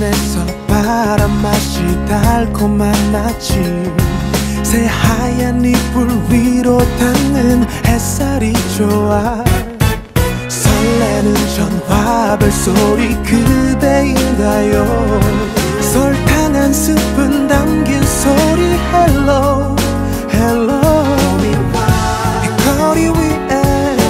봄에서 바람 맛이 달콤한 아침, 새하얀 이불 위로 닿는 햇살이 좋아. 설레는 전화벨 소리 그대인가요? 설탕 한 스푼 담긴 소리 hello hello. 거리 위에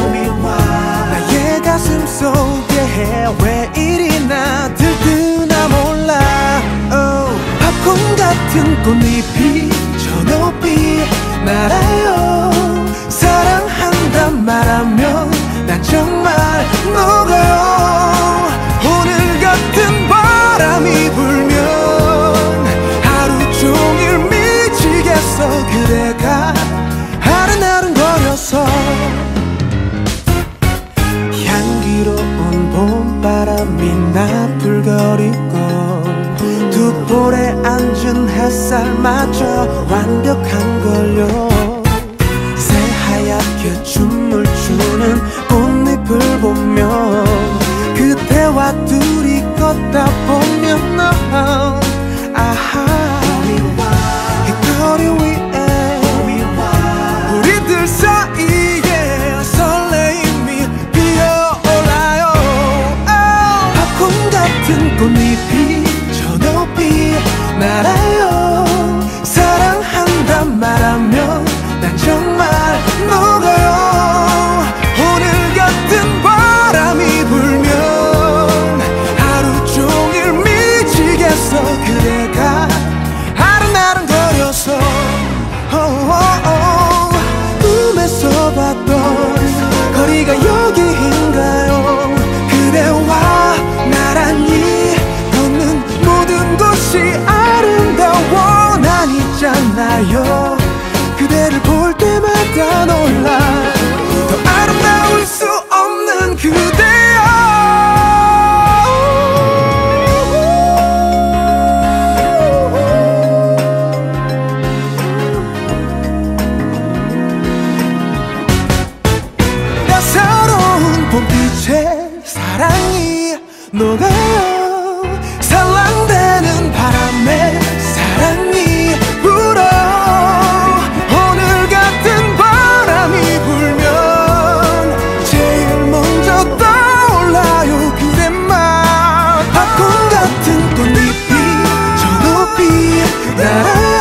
나의 가슴 속에 왜 이리나 들뜨나 몰라. 팝콘 같은 꽃잎이 저 높이 날아요. 사랑한단 말하면 난 정말 녹아요. 오늘 같은 바람이 불면 하루 종일 미치겠어. 그대가 아른아른거려서 향기로운 봄바람이 나풀거리고 두 볼에 앉은 햇살마저 완벽한걸요. 새하얗게 춤을 추는 꽃잎을 보며 그대와 둘이 걷다 보면 아하. 이 거리 위에 우리들 사이에 설레임이 피어올라요. 팝콘 같은 꽃잎이 저 높이 날아요. 사랑한단 말하면 난 정말 녹아요. 오늘 같은 바람이 불면 하루 종일 미치겠어. 그대가 아른아른거려서 꿈에서 봤던 거리가 여기인가요? 그대와 나란히 걷는 모든 곳이 아름다워. 난 있잖아요. 그대를 볼 때마다 놀라. 더 아름다울 수 없는 그대여. 따사로운 봄빛에 사랑이 녹아요. 살랑대는 바람에 사랑이 불어요. 오늘 같은 바람이 불면 제일 먼저 떠올라요. 그대만. 팝콘 같은 꽃잎이 저 높이 날아요.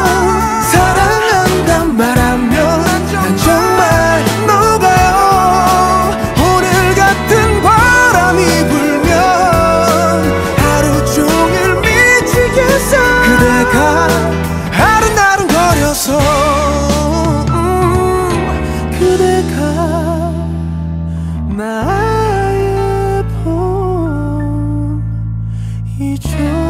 사랑한단 말하면 난 정말 녹아요. 오늘 같은 바람이 불면 하루 종일 미치겠어. 그대가 아른아른거려서 그대가 나의 봄이죠.